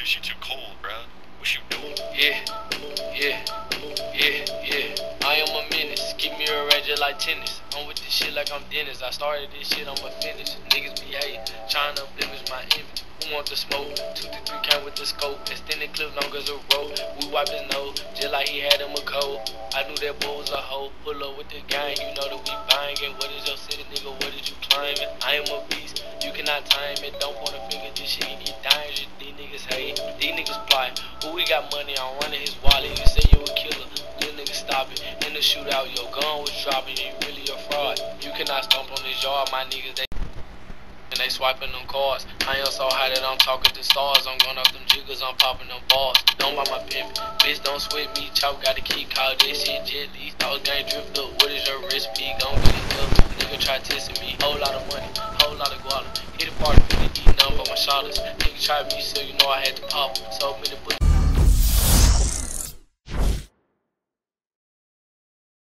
dude, she too cold, bruh. What you doing? Yeah. I am a menace. Keep me arranged like tennis. I'm with this shit like I'm Dennis. I started this shit, I'ma finish. Niggas be hating, trying to blemish my image. Who want the smoke? 2 to 3 came with the scope. Extended clip long as a rope. We wipe his nose, just like he had him a cold. I knew that boy was a hoe. Pull up with the gang, you know that we bangin'. What is your city, nigga? What is you claiming? I am a beast, you cannot time it. Don't point a finger, this shit get dangerous. These niggas hate, these niggas plot. Who we got money on running his wallet? You say you a killer, little nigga stop it. In the shootout, your gun was dropping. You really a fraud. You cannot stomp on this yard, my niggas. They swiping them cards. I am so high that I'm talking to stars. I'm going off them jiggers, I'm popping them bars. Don't buy my pimp, bitch, don't sweat me. Chalk got a key, call this shit jet. These dogs gang drift up. What is your recipe? Gon' get it up. Nigga try testing me. Whole lot of money, whole lot of guala. Hit a party, 50 eat none but my shoulders. Nigga try me, so you know I had to pop. So many bullets.